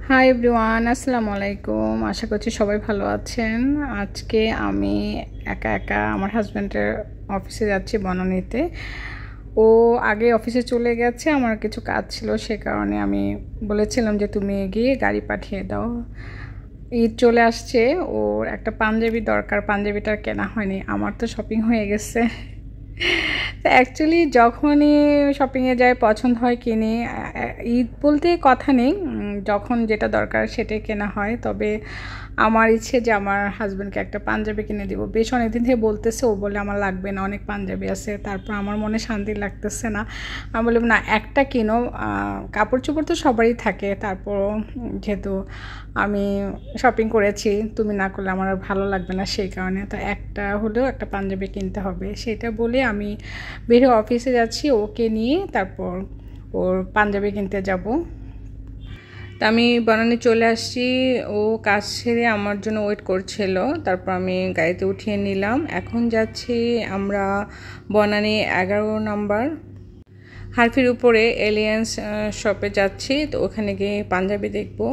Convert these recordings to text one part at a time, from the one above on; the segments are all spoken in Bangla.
হাই এভরিওয়ান, আসসালামু আলাইকুম। আশা করছি সবাই ভালো আছেন। আজকে আমি একা একা আমার হাজব্যান্ডের অফিসে যাচ্ছি বনানীতে। ও আগে অফিসে চলে গেছে, আমার কিছু কাজ ছিল, সে কারণে আমি বলেছিলাম যে তুমি গিয়ে গাড়ি পাঠিয়ে দাও। ঈদ চলে আসছে, ওর একটা পাঞ্জাবি দরকার, পাঞ্জাবিটা কেনা হয়নি। আমার তো শপিং হয়ে গেছে। তো অ্যাকচুয়ালি যখনই শপিংয়ে যায় পছন্দ হয় কিনি। ঈদ বলতে কথা নেই, যখন যেটা দরকার সেটাই কেনা হয়। তবে আমার ইচ্ছে যে আমার হাজব্যান্ডকে একটা পাঞ্জাবি কিনে দিব। বেশ অনেকদিন থেকে বলতেছে, ও বলে আমার লাগবে না, অনেক পাঞ্জাবি আছে। তারপর আমার মনে শান্তি লাগতেছে না। আমি বললাম না, একটা কিনো। কাপড় চোপড় তো সবারই থাকে, তারপর যেহেতু আমি শপিং করেছি, তুমি না করলে আমার আর ভালো লাগবে না, সেই কারণে তো একটা হলেও একটা পাঞ্জাবি কিনতে হবে। সেটা বলে আমি বের অফিসে যাচ্ছি, ওকে নিয়ে তারপর ওর পাঞ্জাবি কিনতে যাব। তা আমি বনানী চলে আসছি, ও কাজ সেরে আমার জন্য ওয়েট করছিল। তারপর আমি গাড়িতে উঠিয়ে নিলাম। এখন যাচ্ছি আমরা বনানী 11 নম্বর হারফির উপরে এলিয়েন্স শপে যাচ্ছি। তো ওখানে গিয়ে পাঞ্জাবি দেখবো।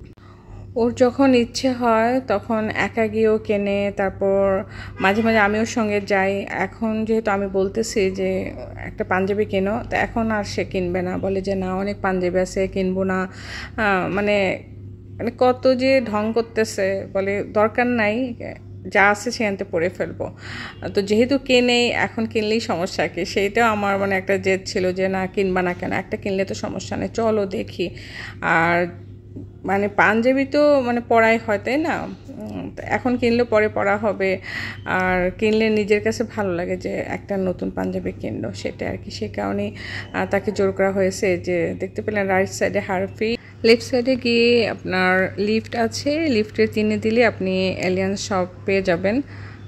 ওর যখন ইচ্ছে হয় তখন একা গিয়েও কেনে, তারপর মাঝে মাঝে আমিও সঙ্গে যাই। এখন যেহেতু আমি বলতেছি যে একটা পাঞ্জাবি কেনো, তো এখন আর সে কিনবে না, বলে যে না, অনেক পাঞ্জাবি আছে, কিনবো না। মানে মানে কত যে ঢং করতেছে, বলে দরকার নাই, যা আছে সেখানতে পরে ফেলবো। তো যেহেতু কিনেই, এখন কিনলেই সমস্যা কি, সেইটাও আমার মানে একটা জেদ ছিল যে না, কিনবা না কেন, একটা কিনলে তো সমস্যা নেই, চলো দেখি। আর মানে পাঞ্জাবি তো মানে পরাই হয়, তাই না? এখন কিনলে পরে পরা হবে, আর কিনলে নিজের কাছে ভালো লাগে যে একটা নতুন পাঞ্জাবি কিনলো, সেটা আর কি। সে কারণেই তাকে জোর করা হয়েছে। যে দেখতে পেলেন রাইট সাইডে হারফি, লেফট সাইডে গিয়ে আপনার লিফট আছে, লিফটে 3 দিলে আপনি এলিয়েন্স শপ পেয়ে যাবেন।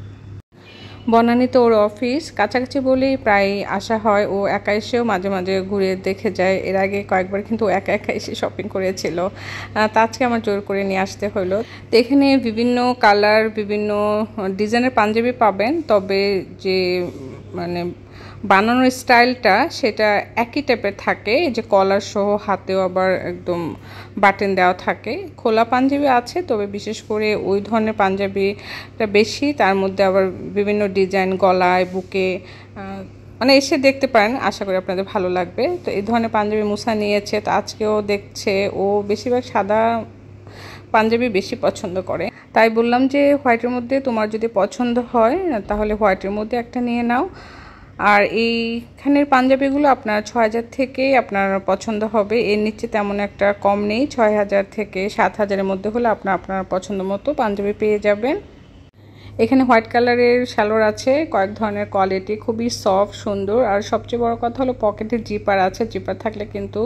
বনানীতে ওর অফিস কাছাকাছি বলেই প্রায় আসা হয়। ও একা এসেও মাঝে মাঝে ঘুরে দেখে যায়। এর আগে কয়েকবার কিন্তু একা একা এসে শপিং করেছিল, তা আজকে আমার জোর করে নিয়ে আসতে হলো। তো এখানে বিভিন্ন কালার, বিভিন্ন ডিজাইনের পাঞ্জাবি পাবেন, তবে যে মানে বানানোর স্টাইলটা সেটা একই টাইপের থাকে। যে কলার সহ, হাতেও আবার একদম বাটন দেওয়া থাকে। খোলা পাঞ্জাবি আছে, তবে বিশেষ করে ওই ধরনের পাঞ্জাবিটা বেশি। তার মধ্যে আবার বিভিন্ন ডিজাইন, গলায়, বুকে, মানে এসে দেখতে পারেন, আশা করি আপনাদের ভালো লাগবে। তো এই ধরনের পাঞ্জাবি মুসা নিয়েছে, তো আজকেও দেখছে। ও বেশিরভাগ সাদা পাঞ্জাবি বেশি পছন্দ করে, তাই বললাম যে হোয়াইটের মধ্যে তোমার যদি পছন্দ হয় তাহলে হোয়াইটের মধ্যে একটা নিয়ে নাও। আর এইখানের পাঞ্জাবিগুলো আপনার 6000 থেকেই আপনার পছন্দ হবে, এর নিচে তেমন একটা কম নেই। 6000 থেকে 7000-এর মধ্যে হলে আপনার পছন্দ মতো পাঞ্জাবি পেয়ে যাবেন। এখানে হোয়াইট কালারের সালোয়ার আছে, কয়েক ধরনের কোয়ালিটি, খুবই সফট সুন্দর। আর সবচেয়ে বড় কথা হলো পকেটে জিপার আছে। জিপার থাকলে কিন্তু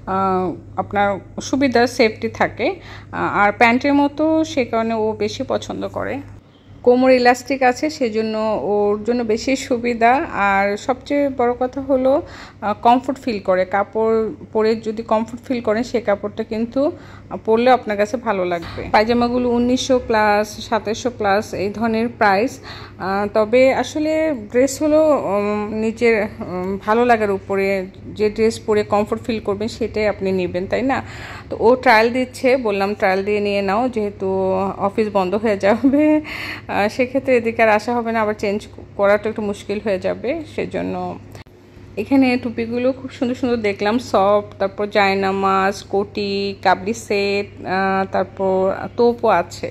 আপনার সুবিধা, সেফটি থাকে। আর প্যান্টের মতো, সে কারণে ও বেশি পছন্দ করে। কোমর ইলাস্টিক আছে, সেজন্য ওর জন্য বেশি সুবিধা। আর সবচেয়ে বড় কথা হলো কমফোর্ট ফিল করে। কাপড় পরে যদি কমফোর্ট ফিল করেন, সে কাপড়টা কিন্তু পরলেও আপনার কাছে ভালো লাগবে। পায়জামাগুলো 1900 প্লাস, 2700 প্লাস এই ধরনের প্রাইস। তবে আসলে ড্রেস হলো নিজের ভালো লাগার উপরে, যে ড্রেস পরে কমফোর্ট ফিল করবেন সেটাই আপনি নেবেন, তাই না? তো ও ট্রায়াল দিচ্ছে, বললাম ট্রায়াল দিয়ে নিয়ে নাও, যেহেতু অফিস বন্ধ হয়ে যাবে, সেক্ষেত্রে এদিকে আর আসা হবে না, আবার চেঞ্জ করাটা একটু মুশকিল হয়ে যাবে, সেজন্য। এখানে টুপিগুলো খুব সুন্দর সুন্দর দেখলাম, সফট। তারপর জায়নামাজ, কোটি, কাবলি সেট, তারপর তোপও আছে।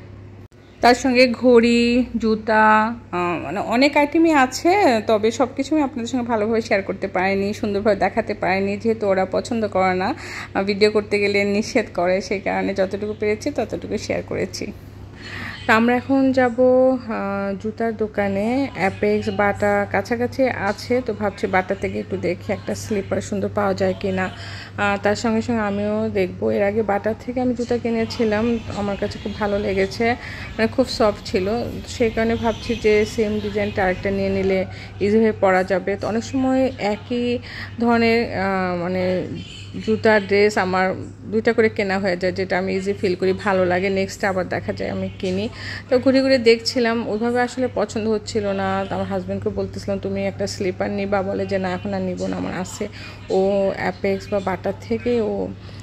তার সঙ্গে ঘড়ি, জুতা, মানে অনেক আইটেমই আছে। তবে সব কিছু আমি আপনাদের সঙ্গে ভালোভাবে শেয়ার করতে পারিনি, সুন্দরভাবে দেখাতে পারিনি, যেহেতু ওরা পছন্দ করে না, ভিডিও করতে গেলে নিষেধ করে। সেই কারণে যতটুকু পেরেছি ততটুকু শেয়ার করেছি। তো আমরা এখন যাব জুতার দোকানে। অ্যাপেক্স, বাটা কাছাকাছি আছে, তো ভাবছি বাটা থেকে একটু দেখি একটা স্লিপার সুন্দর পাওয়া যায় কিনা। তার সঙ্গে সঙ্গে আমিও দেখবো। এর আগে বাটার থেকে আমি জুতা কিনেছিলাম, আমার কাছে খুব ভালো লেগেছে, মানে খুব সফট ছিল। সেই কারণে ভাবছি যে সেম ডিজাইনটা আরেকটা নিয়ে নিলে ইজিভাবে পরা যাবে। তো অনেক সময় একই ধরনের মানে জুতা, ড্রেস আমার 2টা করে কেনা হয়ে যায়, যেটা আমি ইজি ফিল করি, ভালো লাগে। নেক্সট আবার দেখা যায় আমি কিনি। তো ঘুরে ঘুরে দেখছিলাম, ওইভাবে আসলে পছন্দ হচ্ছিল না। তো আমার হাজব্যান্ডকে বলতেছিলাম তুমি একটা স্লিপার নিবা, বলে যে না, এখন আর নিব না, আমার আছে। ও অ্যাপেক্স বা বাটার থেকে ও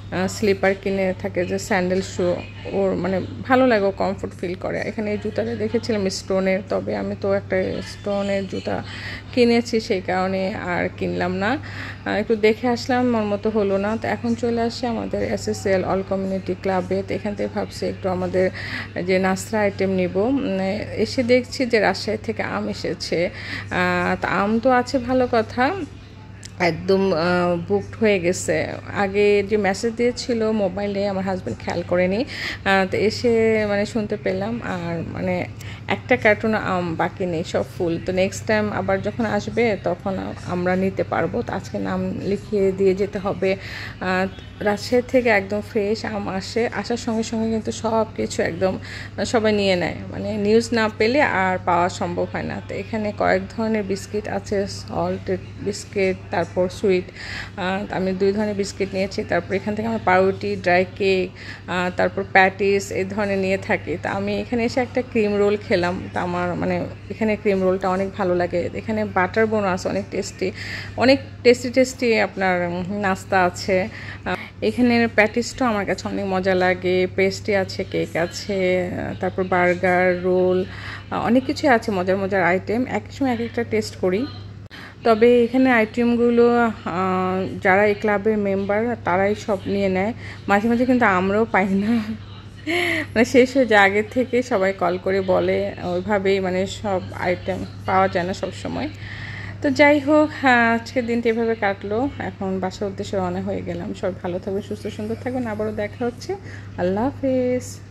স্লিপার কিনে থাকে, যে স্যান্ডেল শু, ওর মানে ভালো লাগে, ও কমফোর্ট ফিল করে। এখানে এই জুতাটা দেখেছিলাম স্টোনের, তবে আমি তো একটা স্টোনের জুতা কিনেছি, সেই কারণে আর কিনলাম না। একটু দেখে আসলাম, মন মতো হলো না। তো এখন চলে আসি আমাদের SSL অল কমিউনিটি ক্লাবে। তো এখান থেকে ভাবছি একটু আমাদের যে নাস্তা আইটেম নিব। এসে দেখছি যে রাজশাহী থেকে আম এসেছে। তা আম তো আছে, ভালো কথা, একদম বুকড হয়ে গেছে। আগে যে মেসেজ দিয়েছিল মোবাইলে, আমার হাজব্যান্ড খেয়াল করেনি, তো এসে মানে শুনতে পেলাম, আর মানে একটা কার্টুন আম বাকি নেই, সব ফুল। তো নেক্সট টাইম আবার যখন আসবে তখন আমরা নিতে পারবো। তো আজকে নাম লিখিয়ে দিয়ে যেতে হবে। রাজশাহী থেকে একদম ফ্রেশ আম আসে, আসার সঙ্গে সঙ্গে কিন্তু সব কিছু একদম সবাই নিয়ে নেয়, মানে নিউজ না পেলে আর পাওয়া সম্ভব হয় না। তো এখানে কয়েক ধরনের বিস্কিট আছে, সল্টেড বিস্কিট, তারপর সুইট। আমি 2 ধরনের বিস্কিট নিয়েছি। তারপর এখান থেকে আমার পাউরুটি, ড্রাই কেক, তারপর প্যাটিস এই ধরনের নিয়ে থাকি। তা আমি এখানে এসে একটা ক্রিম রোল খেলাম। তা আমার মানে এখানে ক্রিম রোলটা অনেক ভালো লাগে। এখানে বাটার বোন আছে, অনেক টেস্টি আপনার নাস্তা আছে। এখানের প্যাটিসটাও আমার কাছে অনেক মজা লাগে। পেস্ট্রি আছে, কেক আছে, তারপর বার্গার, রোল, অনেক কিছু আছে, মজার মজার আইটেম। এক সময় এক একটা টেস্ট করি। তবে এখানে আইটেমগুলো যারা এই ক্লাবের মেম্বার তারাই সব নিয়ে নেয়। মাঝে মাঝে কিন্তু আমরাও পাই না, মানে শেষ হয়ে যায় আগের থেকে, সবাই কল করে বলে, ওইভাবেই মানে সব আইটেম পাওয়া যায় না সব সময়। তো যাই হোক, আজকের দিনটা এভাবে কাটলো। এখন বাসার উদ্দেশ্যে রওনা হয়ে গেলাম। সবাই ভালো থাকবেন, সুস্থ সুন্দর থাকবেন। আবারও দেখা হচ্ছে। আল্লাহ হাফেজ।